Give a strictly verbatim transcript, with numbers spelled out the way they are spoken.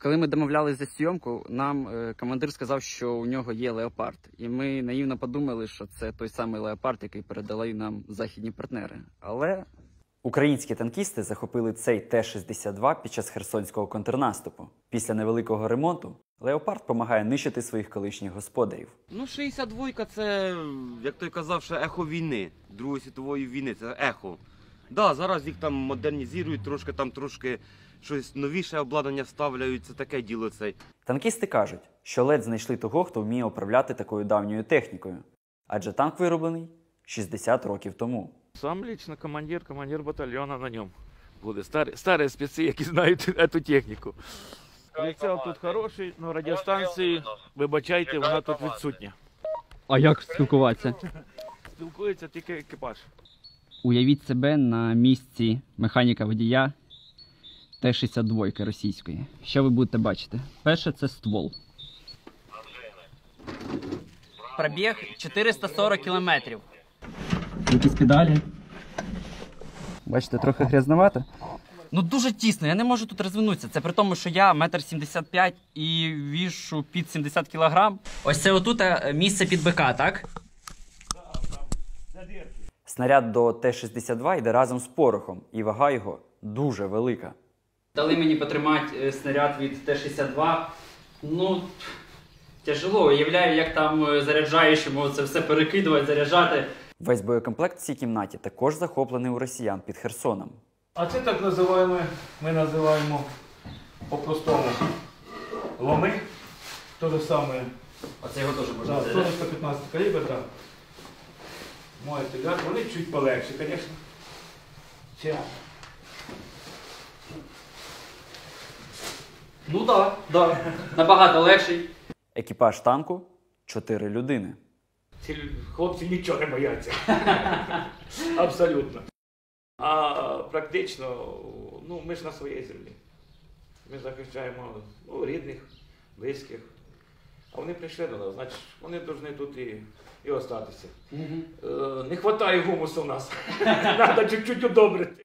Коли ми домовлялися за зйомку, нам е, командир сказав, що у нього є леопард. І ми наївно подумали, що це той самий леопард, який передали нам західні партнери. Але українські танкісти захопили цей Т шістдесят два під час Херсонського контрнаступу. Після невеликого ремонту леопард допомагає нищити своїх колишніх господарів. Ну, шістдесят два це, як той казав, ще ехо війни, Другої світової війни, це ехо. Да, зараз їх там модернізують, трошки там трошки щось новіше обладнання вставляють, це таке діло цей. Танкісти кажуть, що ледь знайшли того, хто вміє управляти такою давньою технікою. Адже танк вироблений шістдесят років тому. Сам лично командир, командир батальйону на ньому буде. Старі, старі спеці, які знають цю техніку. Прицел тут хороший, але радіостанції, вибачайте, вона тут відсутня. а як спілкуватися? Спілкується тільки екіпаж. Уявіть себе на місці механіка-водія Т шістдесят два російської. Що ви будете бачити? Перше – це ствол. Пробіг чотириста сорок кілометрів. Якісь педалі. Бачите, трохи грязновато. Ну дуже тісно, я не можу тут розвинутися. Це при тому, що я метр сімдесят п'ять і вішу під сімдесят кілограм. Ось це отут місце під БК, так? Снаряд до Т шістдесят два йде разом з порохом, і вага його дуже велика. Дали мені потримати снаряд від Т шістдесят два. Ну, тяжело. Уявляю, як там заряджаєш йому це все перекидувати, заряджати. Весь боєкомплект в цій кімнаті також захоплений у росіян під Херсоном. А це так називаємо, ми називаємо по-простому ломи. Те ж саме. Оце його теж можна Да, заряджати. сто п'ятнадцять калібр, так. Можете взяти, вони чуть полегші, звісно. Ще. Ну так, да, да. Набагато легший. Екіпаж танку – чотири людини. Ці хлопці нічого не бояться. Абсолютно. А практично, ну, ми ж на своїй землі. Ми захищаємо ну, рідних, близьких. А вони прийшли до нас, значить, вони повинні тут і, і остатися. Угу. Е, не вистачає гумусу в нас. Треба чуть-чуть удобрити.